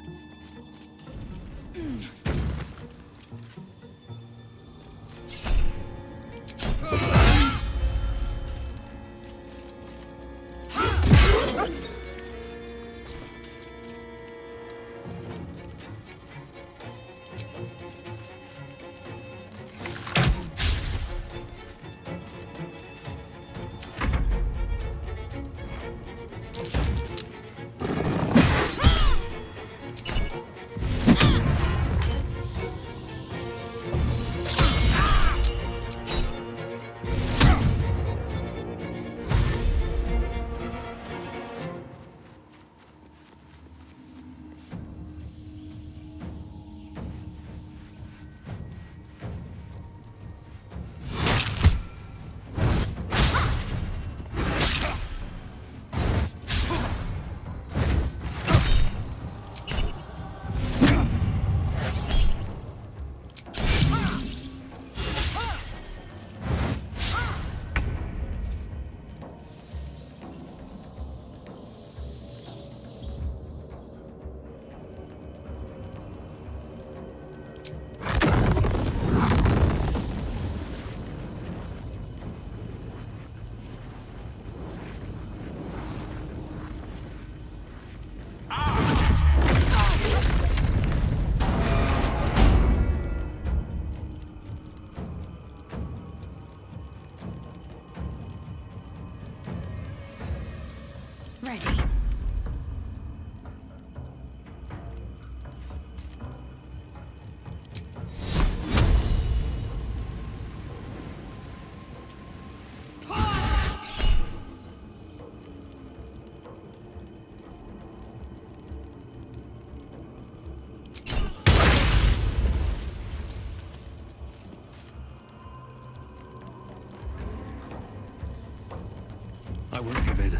Ready. I won't give in.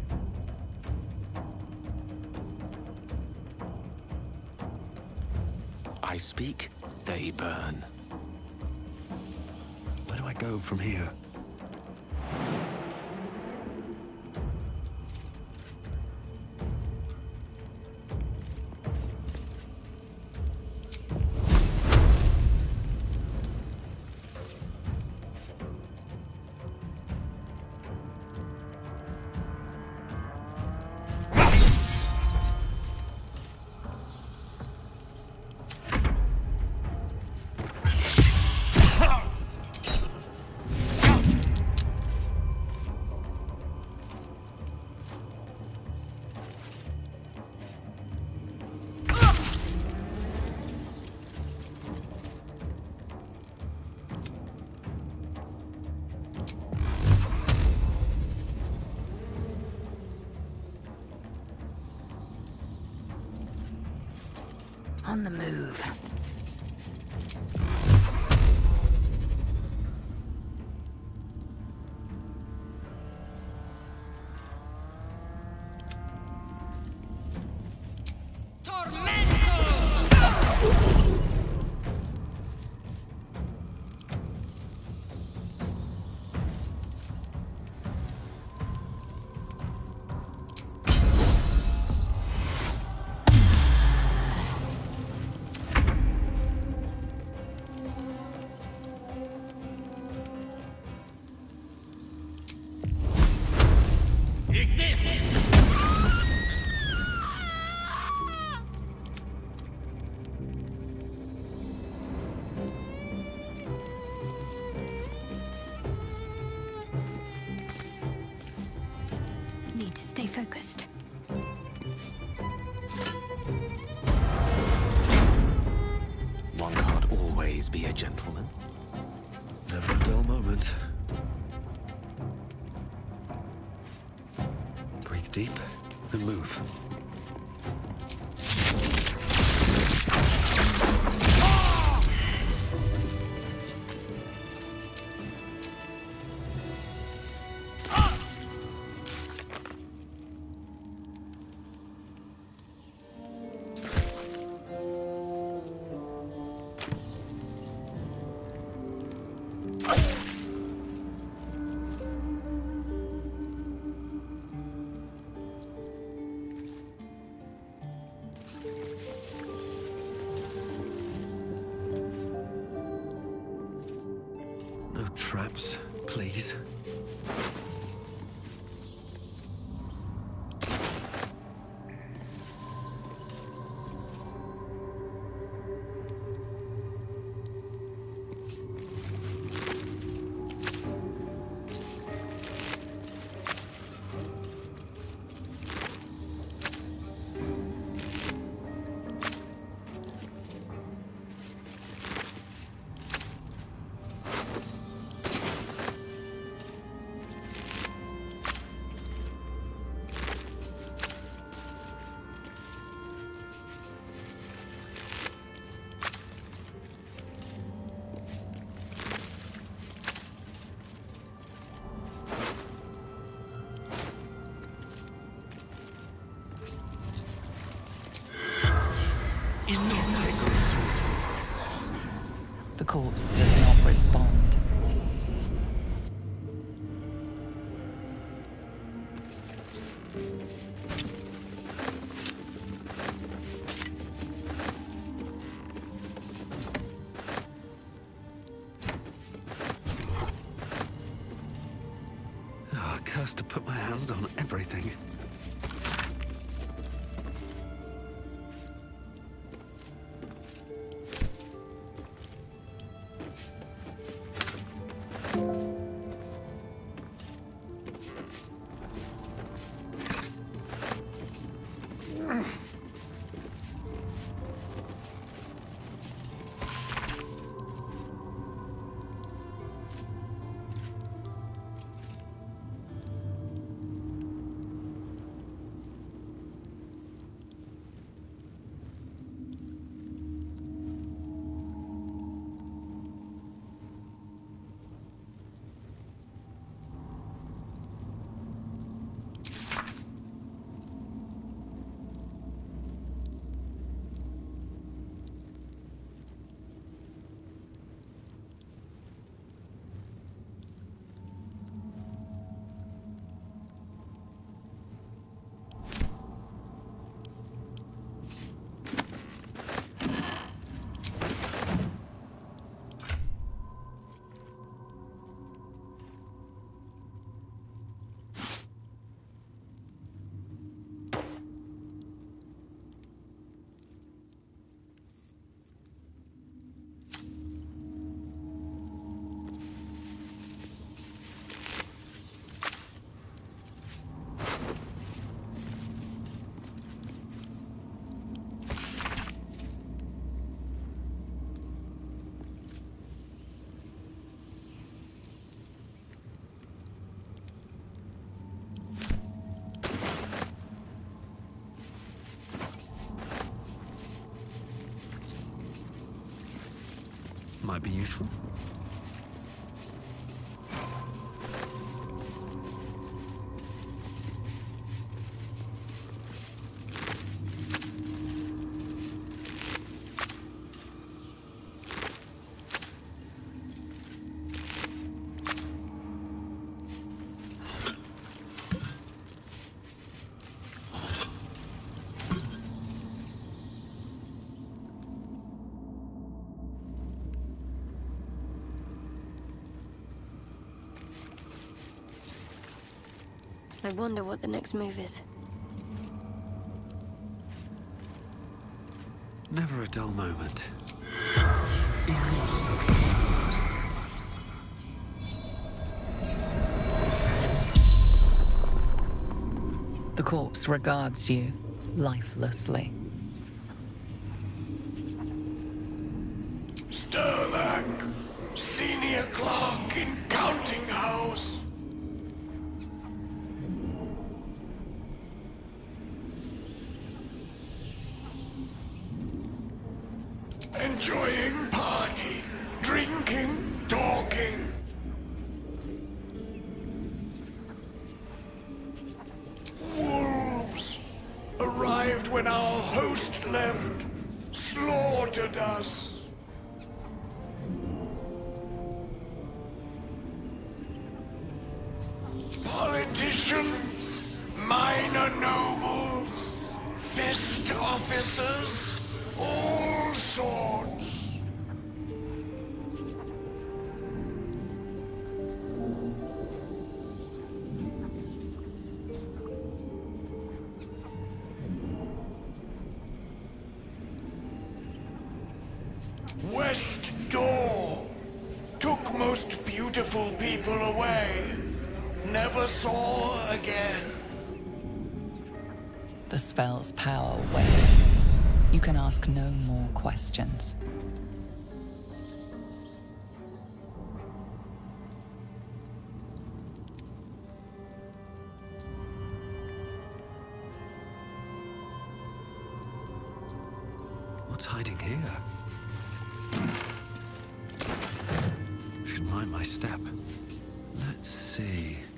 I speak, they burn. Where do I go from here? On the move. Need to stay focused. One can't always be a gentleman. Never a dull moment. Breathe deep and move. traps, please. The corpse does not respond. Oh, cursed to put my hands on everything. Might be useful. I wonder what the next move is. Never a dull moment. The corpse regards you lifelessly. Sterlac, senior clerk in counting house. Enjoying party, drinking, talking. Wolves arrived when our host left, slaughtered us. Politicians, minor nobles, fist officers, all sorts. beautiful people away, never saw again. The spell's power wanes. You can ask no more questions. What's hiding here? Should mind my step. Let's see.